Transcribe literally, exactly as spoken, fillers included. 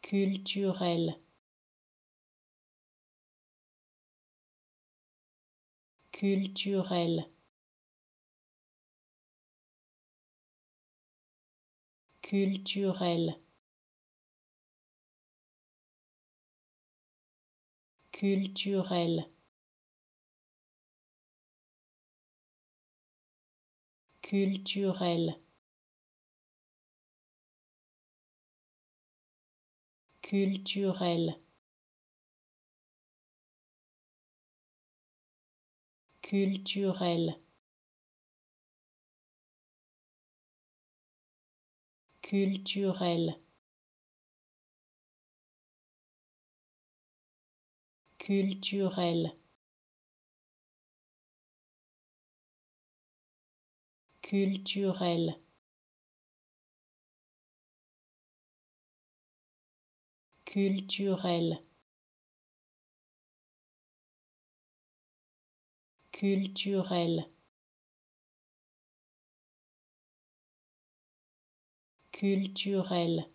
culturel, culturel, culturel, culturel, culturel, culturel, culturel, culturel, culturel, culturel, culturel, culturel, culturel,